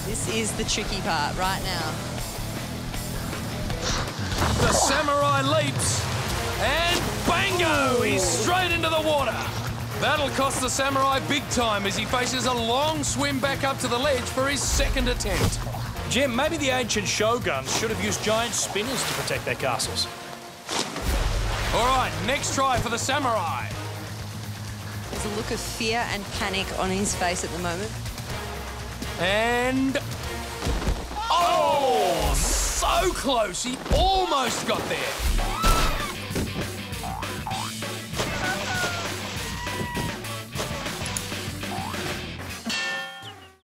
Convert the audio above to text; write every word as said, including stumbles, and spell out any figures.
This is the tricky part right now. The samurai leaps, and bango! He's straight into the water. That'll cost the samurai big time as he faces a long swim back up to the ledge for his second attempt. Jim, maybe the ancient shoguns should have used giant spinners to protect their castles. All right, next try for the samurai. There's a look of fear and panic on his face at the moment. And... oh, so close. He almost got there.